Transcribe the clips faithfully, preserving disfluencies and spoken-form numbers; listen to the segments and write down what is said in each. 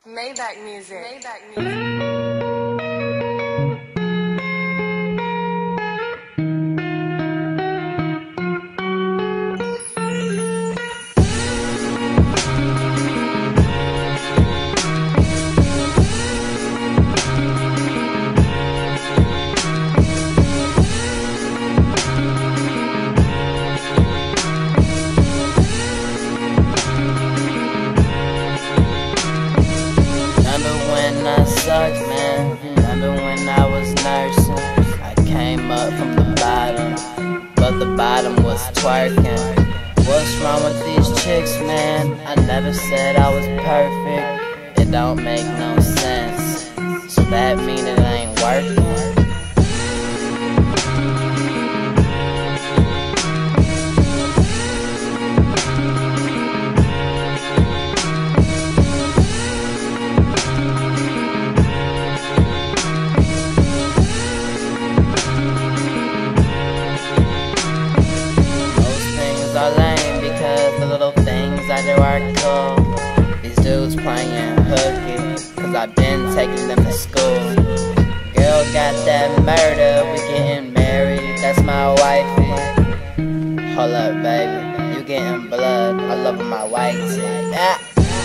Maybach music. Maybach music. I sucked, man. Remember when I was nursing? I came up from the bottom, but the bottom was twerking. What's wrong with these chicks, man? I never said I was perfect. It don't make no sense. So that mean it ain't working? Are lame because the little things I do are cool. These dudes playing hooky, cause I've been taking them to school. Girl got that murder, we getting married, that's my wifey. Hold up baby, you getting blood, I love my white tee. Ah.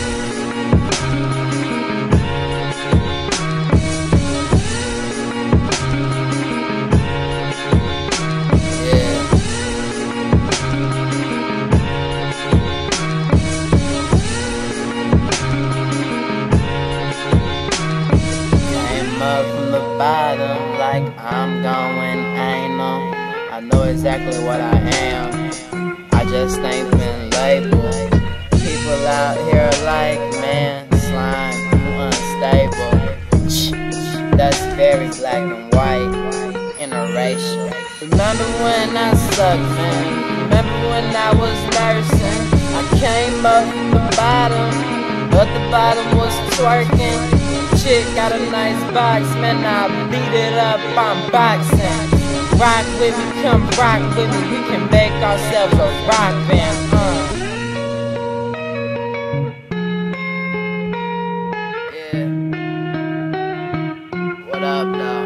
Up from the bottom like I'm going anal. I know exactly what I am, I just ain't been labeled. People out here like, man, slime, you unstable. That's very black and white, interracial. Remember when I sucked, man? Remember when I was nursing? I came up from the bottom, but the bottom was twerking. Chick got a nice box, man, I beat it up, I'm boxing. Rock with me, come rock with me, we can make ourselves a rock band, uh. Yeah. What up, dog?